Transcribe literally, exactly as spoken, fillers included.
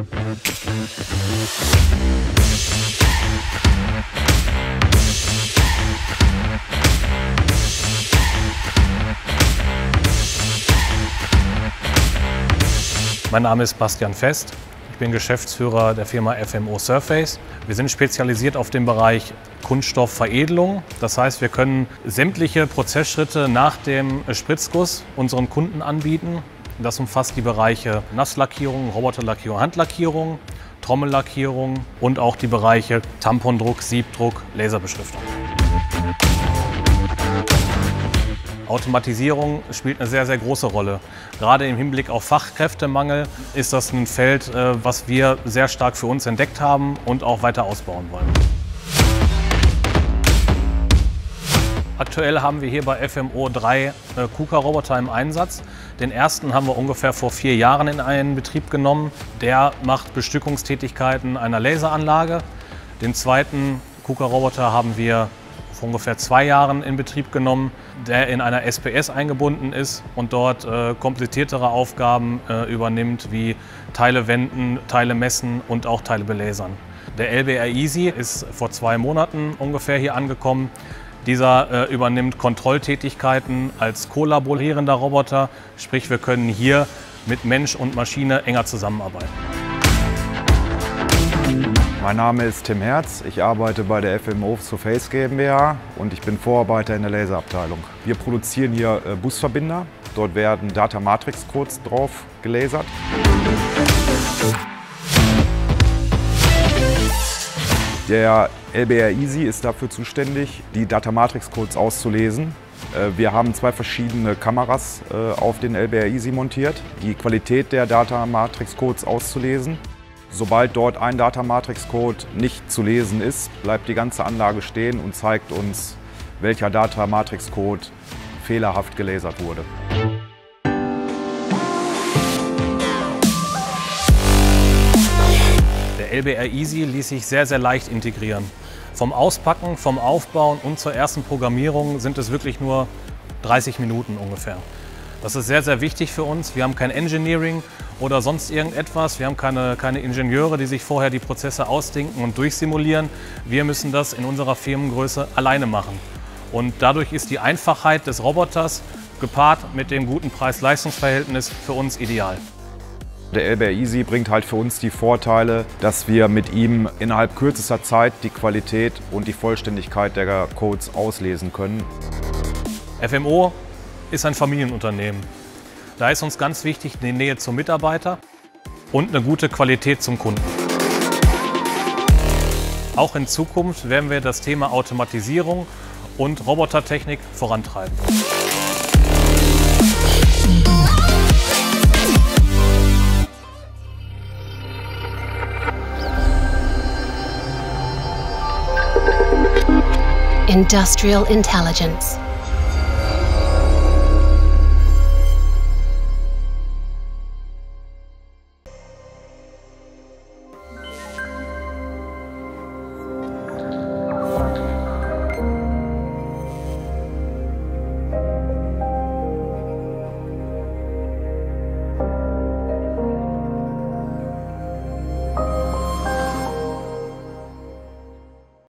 Mein Name ist Bastian Fest. Ich bin Geschäftsführer der Firma F M O Surface. Wir sind spezialisiert auf den Bereich Kunststoffveredelung. Das heißt, wir können sämtliche Prozessschritte nach dem Spritzguss unseren Kunden anbieten. Das umfasst die Bereiche Nasslackierung, Roboterlackierung, Handlackierung, Trommellackierung und auch die Bereiche Tampondruck, Siebdruck, Laserbeschriftung. Automatisierung spielt eine sehr, sehr große Rolle. Gerade im Hinblick auf Fachkräftemangel ist das ein Feld, was wir sehr stark für uns entdeckt haben und auch weiter ausbauen wollen. Aktuell haben wir hier bei F M O drei KUKA-Roboter im Einsatz. Den ersten haben wir ungefähr vor vier Jahren in einen Betrieb genommen. Der macht Bestückungstätigkeiten einer Laseranlage. Den zweiten KUKA-Roboter haben wir vor ungefähr zwei Jahren in Betrieb genommen, der in einer S P S eingebunden ist und dort äh, kompliziertere Aufgaben äh, übernimmt, wie Teile wenden, Teile messen und auch Teile belasern. Der L B R iisy ist vor zwei Monaten ungefähr hier angekommen. Dieser äh, übernimmt Kontrolltätigkeiten als kollaborierender Roboter, sprich wir können hier mit Mensch und Maschine enger zusammenarbeiten. Mein Name ist Tim Herz, ich arbeite bei der F M O Surface GmbH und ich bin Vorarbeiter in der Laserabteilung. Wir produzieren hier Busverbinder, dort werden Data-Matrix-Codes drauf gelasert. Der L B R iisy ist dafür zuständig, die Data-Matrix-Codes auszulesen. Wir haben zwei verschiedene Kameras auf den L B R iisy montiert, die Qualität der Data-Matrix-Codes auszulesen. Sobald dort ein Data-Matrix-Code nicht zu lesen ist, bleibt die ganze Anlage stehen und zeigt uns, welcher Data-Matrix-Code fehlerhaft gelasert wurde. Der L B R iisy ließ sich sehr, sehr leicht integrieren. Vom Auspacken, vom Aufbauen und zur ersten Programmierung sind es wirklich nur dreißig Minuten ungefähr. Das ist sehr, sehr wichtig für uns. Wir haben kein Engineering oder sonst irgendetwas. Wir haben keine, keine Ingenieure, die sich vorher die Prozesse ausdenken und durchsimulieren. Wir müssen das in unserer Firmengröße alleine machen. Und dadurch ist die Einfachheit des Roboters gepaart mit dem guten Preis-Leistungs-Verhältnis für uns ideal. Der L B R iisy bringt halt für uns die Vorteile, dass wir mit ihm innerhalb kürzester Zeit die Qualität und die Vollständigkeit der Codes auslesen können. F M O ist ein Familienunternehmen. Da ist uns ganz wichtig die Nähe zum Mitarbeiter und eine gute Qualität zum Kunden. Auch in Zukunft werden wir das Thema Automatisierung und Robotertechnik vorantreiben. Industrial Intelligence.